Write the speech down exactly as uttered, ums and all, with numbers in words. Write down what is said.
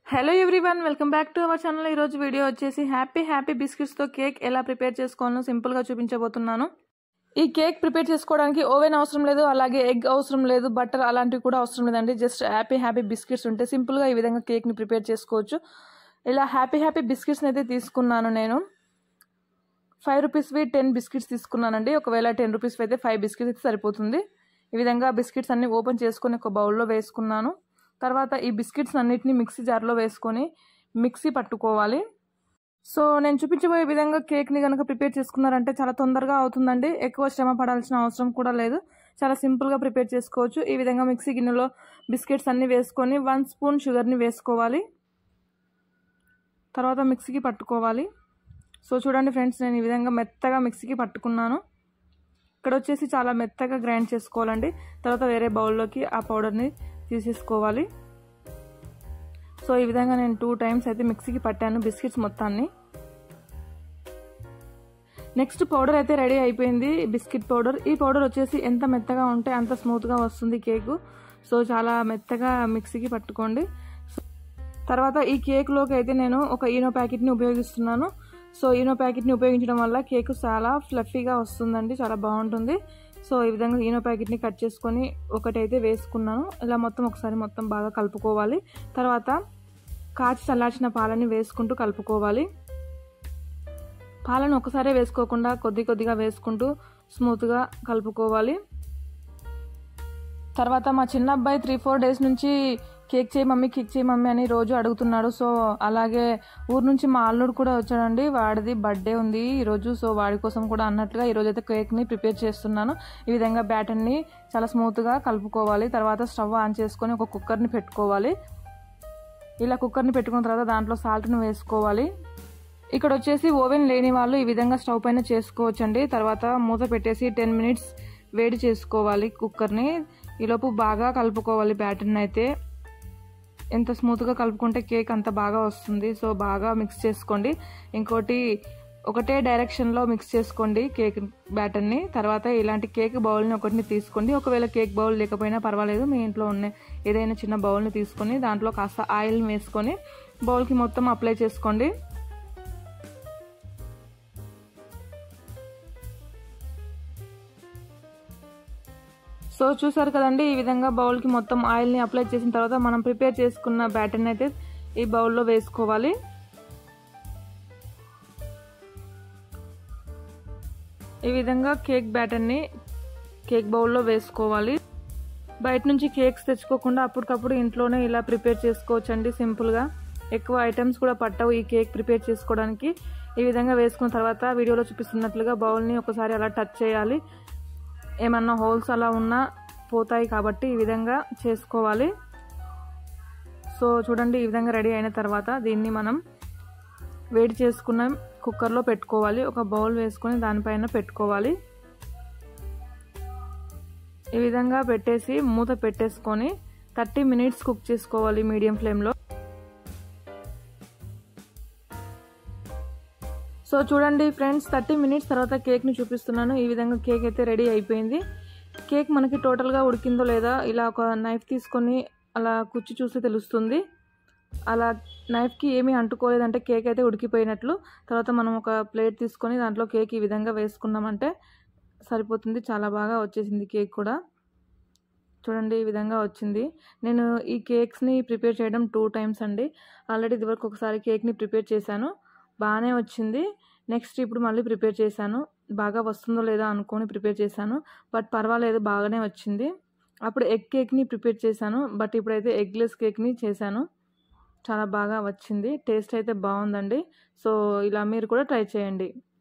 Hello everyone, welcome back to our channel. ఈరోజు video వచ్చేసి happy happy బిస్కెట్స్తో cake ఎలా ప్రిపేర్ చేసుకోవాలో సింపుల్గా చూపించబోతున్నాను. ఈ కేక్ ప్రిపేర్ చేసుకోవడానికి ఓవెన్ అవసరం లేదు, అలాగే ఎగ్ అవసరం లేదు, బటర్ అలాంటివి కూడా అవసరం లేదండి. జస్ట్ హ్యాపీ హ్యాపీ బిస్కెట్స్ ఉంటే సింపుల్గా ఈ విధంగా కేక్ని ప్రిపేర్ చేసుకోవచ్చు. ఇలా హ్యాపీ హ్యాపీ బిస్కెట్స్ని అయితే తీసుకున్నాను. నేను ఫైవ్ రూపీస్వి టెన్ బిస్కెట్స్ తీసుకున్నానండి. ఒకవేళ టెన్ రూపీస్వి అయితే ఫైవ్ బిస్కెట్స్ అయితే సరిపోతుంది. ఈ విధంగా బిస్కెట్స్ అన్ని ఓపెన్ చేసుకొని ఒక బౌల్లో వేసుకున్నాను. తర్వాత ఈ బిస్కెట్స్ అన్నిటిని మిక్సీ జార్లో వేసుకొని మిక్సీ పట్టుకోవాలి. సో నేను చూపించబోయే విధంగా కేక్ని కనుక ప్రిపేర్ చేసుకున్నారంటే చాలా తొందరగా అవుతుందండి. ఎక్కువ శ్రమ పడాల్సిన అవసరం కూడా లేదు. చాలా సింపుల్గా ప్రిపేర్ చేసుకోవచ్చు. ఈ విధంగా మిక్సీ గిన్నెలో బిస్కెట్స్ అన్ని వేసుకొని వన్ స్పూన్ షుగర్ని వేసుకోవాలి. తర్వాత మిక్సీకి పట్టుకోవాలి. సో చూడండి ఫ్రెండ్స్, నేను ఈ విధంగా మెత్తగా మిక్సీకి పట్టుకున్నాను. ఇక్కడ వచ్చేసి చాలా మెత్తగా గ్రైండ్ చేసుకోవాలండి. తర్వాత వేరే బౌల్లోకి ఆ పౌడర్ని తీసేసుకోవాలి. సో ఈ విధంగా నేను టూ టైమ్స్ అయితే మిక్సీకి పట్టాను బిస్కెట్స్ మొత్తాన్ని. నెక్స్ట్ పౌడర్ అయితే రెడీ అయిపోయింది, బిస్కెట్ పౌడర్. ఈ పౌడర్ వచ్చేసి ఎంత మెత్తగా ఉంటే అంత స్మూత్గా వస్తుంది కేకు. సో చాలా మెత్తగా మిక్సీకి పట్టుకోండి. తర్వాత ఈ కేక్లోకి అయితే నేను ఒక ఈనో ప్యాకెట్ని ఉపయోగిస్తున్నాను. సో ఈనో ప్యాకెట్ని ఉపయోగించడం వల్ల కేక్ చాలా ఫ్లఫీగా వస్తుందండి, చాలా బాగుంటుంది. సో ఈ విధంగా ఈనో ప్యాకెట్ని కట్ చేసుకొని ఒకటైతే వేసుకున్నాను. ఇలా మొత్తం ఒకసారి మొత్తం బాగా కలుపుకోవాలి. తర్వాత కాచి చల్లార్చిన పాలని వేసుకుంటూ కలుపుకోవాలి. పాలను ఒకసారి వేసుకోకుండా కొద్ది కొద్దిగా వేసుకుంటూ స్మూత్గా కలుపుకోవాలి. తర్వాత మా చిన్న అబ్బాయి త్రీ ఫోర్ డేస్ నుంచి కేక్ చేయి మమ్మీ కేక్ చేయి మమ్మీ అని రోజు అడుగుతున్నాడు. సో అలాగే ఊరు నుంచి మా అల్లుడు కూడా వచ్చాడండి, వాడిది బర్త్డే ఉంది ఈరోజు. సో వాడి కోసం కూడా అన్నట్లుగా ఈరోజు అయితే కేక్ని ప్రిపేర్ చేస్తున్నాను. ఈ విధంగా బ్యాటర్ని చాలా స్మూత్గా కలుపుకోవాలి. తర్వాత స్టవ్ ఆన్ చేసుకొని ఒక కుక్కర్ని పెట్టుకోవాలి. ఇలా కుక్కర్ని పెట్టుకున్న తర్వాత దాంట్లో సాల్ట్ని వేసుకోవాలి. ఇక్కడ వచ్చేసి ఓవెన్ లేని వాళ్ళు ఈ విధంగా స్టవ్ పైన చేసుకోవచ్చండి. తర్వాత మూత పెట్టేసి టెన్ మినిట్స్ వేడి చేసుకోవాలి కుక్కర్ని. ఈలోపు బాగా కలుపుకోవాలి బ్యాటర్ని అయితే. ఎంత స్మూత్గా కలుపుకుంటే కేక్ అంత బాగా వస్తుంది. సో బాగా మిక్స్ చేసుకోండి. ఇంకోటి ఒకటే డైరెక్షన్లో మిక్స్ చేసుకోండి కేక్ బ్యాటర్ని. తర్వాత ఇలాంటి కేక్ బౌల్ని ఒకటిని తీసుకోండి. ఒకవేళ కేక్ బౌల్ లేకపోయినా పర్వాలేదు, మీ ఇంట్లో ఉన్న ఏదైనా చిన్న బౌల్ని తీసుకొని దాంట్లో కాస్త ఆయిల్ని వేసుకొని బౌల్కి మొత్తం అప్లై చేసుకోండి. సో చూసారు కదండి, ఈ విధంగా బౌల్కి మొత్తం ఆయిల్ని అప్లై చేసిన తర్వాత మనం ప్రిపేర్ చేసుకున్న బ్యాటర్ని అయితే ఈ బౌల్లో వేసుకోవాలి. ఈ విధంగా కేక్ బ్యాటర్ని కేక్ బౌల్లో వేసుకోవాలి. బయట నుంచి కేక్స్ తెచ్చుకోకుండా అప్పటికప్పుడు ఇంట్లోనే ఇలా ప్రిపేర్ చేసుకోవచ్చండి సింపుల్గా. ఎక్కువ ఐటమ్స్ కూడా పట్టవు ఈ కేక్ ప్రిపేర్ చేసుకోవడానికి. ఈ విధంగా వేసుకున్న తర్వాత వీడియోలో చూపిస్తున్నట్లుగా బౌల్ని ఒకసారి అలా టచ్ చేయాలి. ఏమన్నా హోల్స్ అలా ఉన్నా పోతాయి కాబట్టి ఈ విధంగా చేసుకోవాలి. సో చూడండి, ఈ విధంగా రెడీ అయిన తర్వాత దీన్ని మనం వేడి చేసుకున్న కుక్కర్లో పెట్టుకోవాలి. ఒక బౌల్ వేసుకొని దానిపైన పెట్టుకోవాలి. ఈ విధంగా పెట్టేసి మూత పెట్టేసుకొని థర్టీ మినిట్స్ కుక్ చేసుకోవాలి మీడియం ఫ్లేమ్లో. సో చూడండి ఫ్రెండ్స్, థర్టీ మినిట్స్ తర్వాత కేక్ని చూపిస్తున్నాను. ఈ విధంగా కేక్ అయితే రెడీ అయిపోయింది. కేక్ మనకి టోటల్గా ఉడికిందో లేదా ఇలా ఒక నైఫ్ తీసుకొని అలా కుచ్చి చూస్తే తెలుస్తుంది. అలా నైఫ్కి ఏమీ అంటుకోలేదంటే కేక్ అయితే ఉడికిపోయినట్లు. తర్వాత మనం ఒక ప్లేట్ తీసుకొని దాంట్లో కేక్ ఈ విధంగా వేసుకున్నామంటే సరిపోతుంది. చాలా బాగా వచ్చేసింది కేక్ కూడా. చూడండి, ఈ విధంగా వచ్చింది. నేను ఈ కేక్స్ని ప్రిపేర్ చేయడం టూ టైమ్స్ అండి. ఆల్రెడీ ఇదివరకు ఒకసారి కేక్ని ప్రిపేర్ చేశాను, బాగానే వచ్చింది. నెక్స్ట్ ఇప్పుడు మళ్ళీ ప్రిపేర్ చేశాను. బాగా వస్తుందో లేదా అనుకొని ప్రిపేర్ చేశాను, బట్ పర్వాలేదు, బాగానే వచ్చింది. అప్పుడు ఎగ్ కేక్ని ప్రిపేర్ చేశాను, బట్ ఇప్పుడైతే ఎగ్లెస్ కేక్ని చేశాను. చాలా బాగా వచ్చింది, టేస్ట్ అయితే బాగుందండి. సో ఇలా మీరు కూడా ట్రై చేయండి.